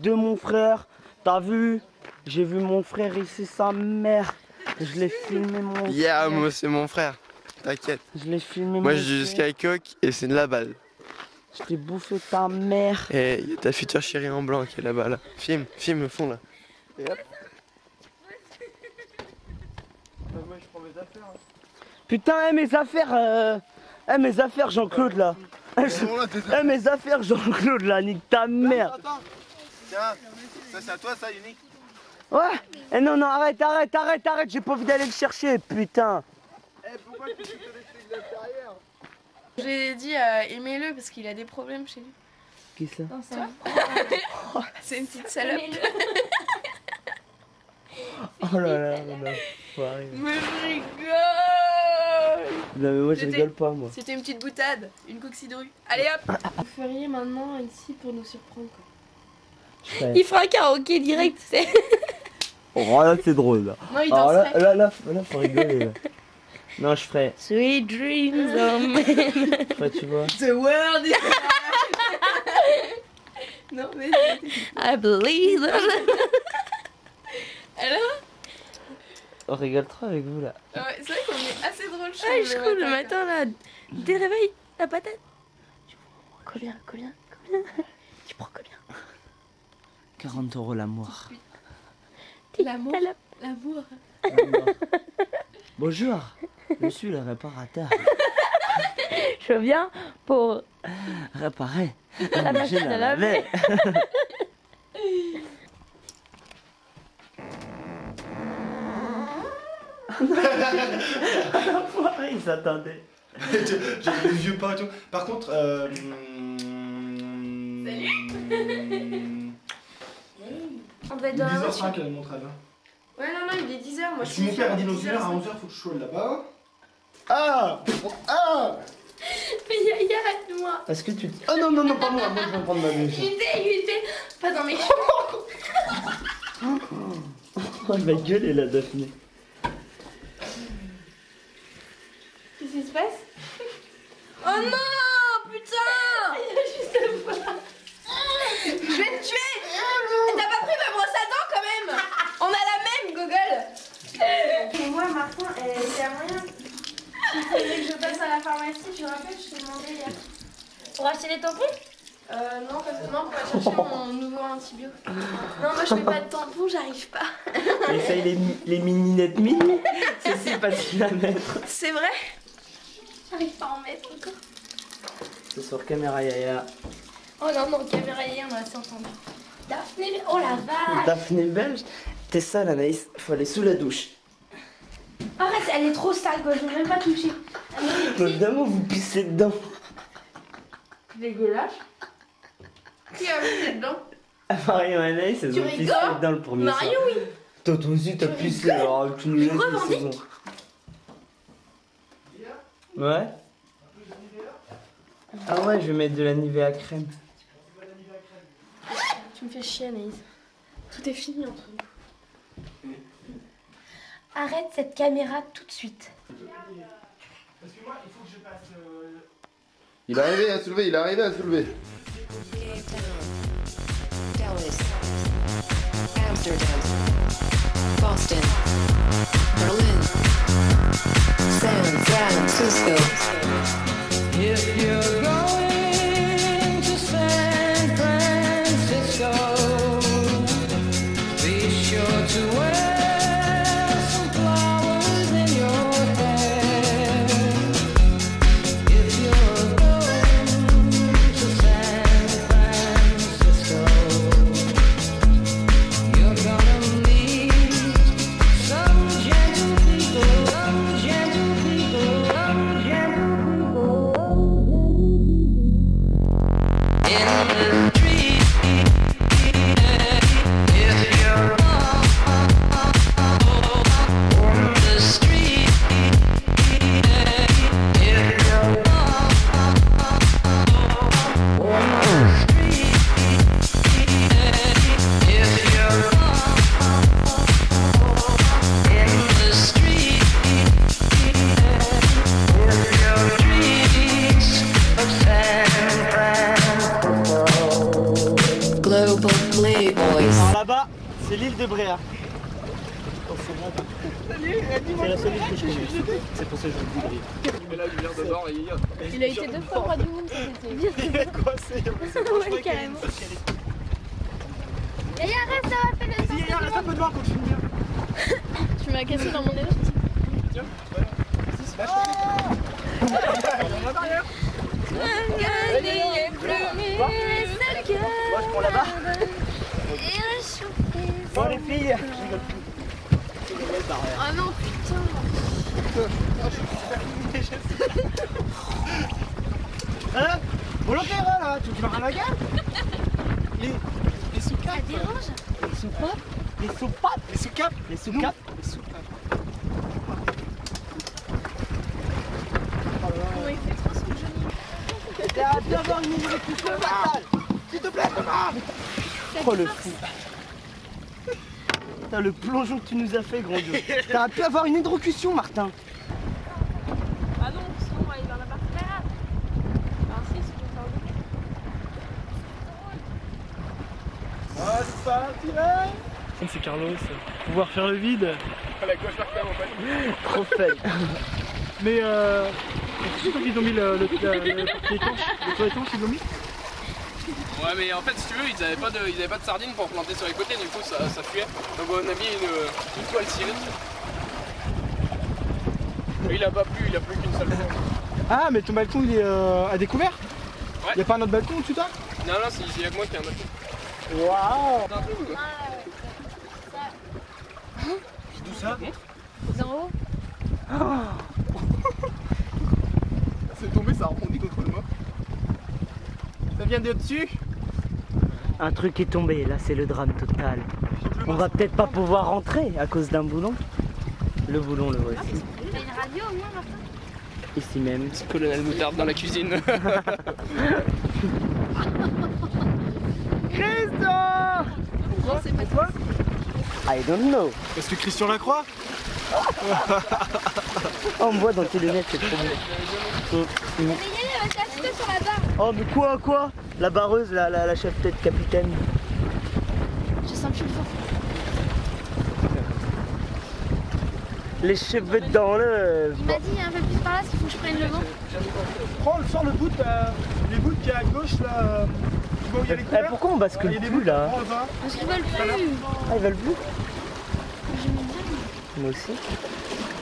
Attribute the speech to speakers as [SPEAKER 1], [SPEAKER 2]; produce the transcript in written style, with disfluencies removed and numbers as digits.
[SPEAKER 1] de mon frère. T'as vu? J'ai vu mon frère ici, sa mère. Je l'ai filmé mon frère.
[SPEAKER 2] Moi c'est mon frère. T'inquiète.
[SPEAKER 1] Je l'ai filmé
[SPEAKER 2] Moi
[SPEAKER 1] mon
[SPEAKER 2] je dis
[SPEAKER 1] frère.
[SPEAKER 2] Skycock et c'est de la balle.
[SPEAKER 1] Je t'ai bouffé ta mère.
[SPEAKER 2] Et il y a ta future chérie en blanc qui est là-bas là. Filme le fond là. Et hop. Moi je prends mes affaires.
[SPEAKER 1] Putain, mes affaires Jean-Claude là. Mes affaires Jean-Claude là, nique ta mère.
[SPEAKER 2] Attends. Tiens, ça c'est à toi ça Unique.
[SPEAKER 1] Ouais. Non, arrête, j'ai pas envie d'aller le chercher, putain.
[SPEAKER 2] Pourquoi tu te laisses de l'intérieur?
[SPEAKER 3] J'ai dit aimez-le parce qu'il a des problèmes chez lui.
[SPEAKER 1] Qui ça?
[SPEAKER 3] C'est une petite salope.
[SPEAKER 1] Oh là là, faut arrêter.
[SPEAKER 3] Mais je rigole.
[SPEAKER 1] Non mais moi je rigole pas moi.
[SPEAKER 3] C'était une petite boutade, une coccidrue. Allez hop. Vous feriez maintenant ici pour nous surprendre quoi.
[SPEAKER 4] Il fera un karaoké direct, tu sais.
[SPEAKER 1] Oh là c'est drôle là.
[SPEAKER 3] Non, il
[SPEAKER 1] Alors
[SPEAKER 3] danserait.
[SPEAKER 1] là faut rigoler là. Non je ferais,
[SPEAKER 4] Sweet dreams of men.
[SPEAKER 1] tu vois.
[SPEAKER 3] The world is non mais
[SPEAKER 4] I believe.
[SPEAKER 3] alors
[SPEAKER 1] On rigole trop avec vous là.
[SPEAKER 3] ouais, c'est vrai qu'on est assez drôle
[SPEAKER 4] Ouais, je trouve le matin là, dès le réveil, la patate. Tu prends combien? Tu prends combien?
[SPEAKER 1] 40 € l'amour.
[SPEAKER 3] L'amour. L'amour.
[SPEAKER 1] Bonjour, je suis le réparateur.
[SPEAKER 4] Je viens pour
[SPEAKER 1] Réparer.
[SPEAKER 4] la machine à laver.
[SPEAKER 1] Il s'attendait.
[SPEAKER 2] J'ai des vieux pas et tout. Par contre,
[SPEAKER 3] On doit être dans la voiture.
[SPEAKER 2] 10h05 mon train.
[SPEAKER 3] Ouais non il est 10h moi je
[SPEAKER 2] Si mon père a dit dans 1h, à 11h, faut que je sois là-bas. Ah.
[SPEAKER 3] Mais arrête-moi.
[SPEAKER 1] Est-ce que tu... Oh non, pas moi, moi je vais prendre ma douche.
[SPEAKER 3] Lutter, pas dans mes cheveux.
[SPEAKER 1] Oh elle va gueuler la Daphné.
[SPEAKER 3] Qu'est-ce qui se passe? Oh non, putain. Je vais te tuer. T'as pas pris ma brosse à dents quand même? On a la même, Gogol. Et moi, Martin, il y a moyen. Il faudrait que je passe à la pharmacie, tu te rappelles, je t'ai demandé hier.
[SPEAKER 4] Pour acheter les tampons?
[SPEAKER 3] Non, parce que non, pour aller chercher mon nouveau antibio. Non, moi je fais pas de tampon, j'arrive pas.
[SPEAKER 1] Essaye les mini-nettes mini. C'est si facile à mettre.
[SPEAKER 3] C'est vrai? J'arrive pas à en mettre encore.
[SPEAKER 1] C'est sur caméra yaya.
[SPEAKER 3] Oh non, caméra hier, on a assez entendu. Daphné, oh la vache!
[SPEAKER 1] Daphné belge, t'es sale Anaïs, faut aller sous la douche.
[SPEAKER 3] Arrête, elle est trop sale quoi, je veux même pas toucher.
[SPEAKER 1] Évidemment vous pissez dedans.
[SPEAKER 3] Dégueulasse. Qui a mis dedans?
[SPEAKER 1] Mario et Anaïs, elles
[SPEAKER 3] Tu
[SPEAKER 1] ont pissé
[SPEAKER 3] rigoles?
[SPEAKER 1] dedans le premier
[SPEAKER 3] Mario,
[SPEAKER 1] soir.
[SPEAKER 3] oui.
[SPEAKER 1] Toi aussi t'as pissé, alors tu nous laisses
[SPEAKER 3] revendiques.
[SPEAKER 1] c'est bon. Ouais. Ah ouais, je vais mettre de la Nivea crème.
[SPEAKER 3] Tu me fais chier, Anaïs. Tout est fini entre nous. Arrête cette caméra tout de suite.
[SPEAKER 2] Parce que moi, il faut que je passe.
[SPEAKER 5] Il est arrivé à soulever,
[SPEAKER 6] Dallas, Amsterdam, Boston, Berlin, San Francisco.
[SPEAKER 7] If you're going to San Francisco, be sure to wear some flowers in your hair. If you're going to San Francisco, you're gonna meet some
[SPEAKER 1] C'est la seule liste que je connais. C'est pour ça que je vous dis.
[SPEAKER 2] Mais là, il vient de bord et il
[SPEAKER 3] Il a été 2 fois roi du monde cet été.
[SPEAKER 2] est coincé.
[SPEAKER 4] Ouais, carrément.
[SPEAKER 3] Et arrête, ça va faire le
[SPEAKER 1] Yaya, reste un peu devant quand tu filmes bien.
[SPEAKER 3] Tu m'as cassé dans mon nez.
[SPEAKER 1] Moi je prends là-bas. Bon les filles.
[SPEAKER 3] Ah non, putain.
[SPEAKER 1] Hein? Volontaire là, tu vas rien à gueule?
[SPEAKER 2] Les sous-capes.
[SPEAKER 1] Les soupapes? Les soupapes?
[SPEAKER 2] Les sous-capes.
[SPEAKER 1] Les soupapes?
[SPEAKER 2] Les sous-capes.
[SPEAKER 3] Comment il fait trop son Johnny?
[SPEAKER 1] T'as d'avoir une exécution fatale. S'il te plaît, Thomas. Oh le fou. Putain, le plongeon que tu nous as fait, grand Dieu. T'aurais pu avoir une hydrocution, Martin.
[SPEAKER 3] Ah non, sinon il en a pas fait là. Ah si, c'est pour faire le
[SPEAKER 2] Ah, c'est parti là.
[SPEAKER 1] C'est Carlos. Pouvoir faire le vide.
[SPEAKER 2] La gauche par terre, mon pote.
[SPEAKER 1] Trop faible.
[SPEAKER 8] Mais c'est sûr qu'ils ont mis le toit étanche, ils l'ont mis.
[SPEAKER 2] Ouais, mais en fait, si tu veux, ils avaient pas de sardines pour planter sur les côtés, du coup ça fuait. Donc on a mis une toile cirée dessus. Mais il a pas plu, il a plus qu'une seule fois.
[SPEAKER 8] Ah, mais ton balcon il est à découvert?
[SPEAKER 2] Ouais.
[SPEAKER 8] Y'a pas un autre balcon au-dessus toi?
[SPEAKER 2] Non, non, c'est y'a que moi qui ai un balcon.
[SPEAKER 8] Waouh!
[SPEAKER 2] T'as un truc ou quoi?
[SPEAKER 8] D'où ça?
[SPEAKER 3] d'en haut.
[SPEAKER 2] C'est tombé, ça a rebondi contre le mât. Ça vient de dessus?
[SPEAKER 1] Un truc est tombé, là c'est le drame total. On va peut-être pas pouvoir rentrer à cause d'un boulon. Le boulon, le voici.
[SPEAKER 3] T'as une radio au moins, Martin?
[SPEAKER 1] Ici même.
[SPEAKER 2] C'est Colonel Moutarde dans la cuisine.
[SPEAKER 1] Christophe!
[SPEAKER 3] Non, c'est pas toi.
[SPEAKER 1] I don't know.
[SPEAKER 8] Est-ce que Christian Lacroix?
[SPEAKER 1] Oh, on me voit dans tes lunettes, c'est trop bon.
[SPEAKER 3] Mais Yaya, reste assis-toi sur la barre.
[SPEAKER 1] Oh, mais quoi? La barreuse, la chef-tête capitaine.
[SPEAKER 3] Je sens plus le fond.
[SPEAKER 1] Les cheveux dans le...
[SPEAKER 3] Il m'a dit un peu plus par là, parce qu'il faut que je prenne le vent.
[SPEAKER 8] Sors le bout, les bouts qui est à gauche là. Tu vois où il y a les
[SPEAKER 1] Eh,
[SPEAKER 8] couverts?
[SPEAKER 1] pourquoi on bascule
[SPEAKER 8] Il y a des
[SPEAKER 1] plus
[SPEAKER 8] bouts,
[SPEAKER 1] là?
[SPEAKER 8] prends le vin.
[SPEAKER 3] Parce qu'ils veulent plus.
[SPEAKER 1] Ah, ils veulent plus?
[SPEAKER 3] J'aime bien.
[SPEAKER 1] Moi aussi.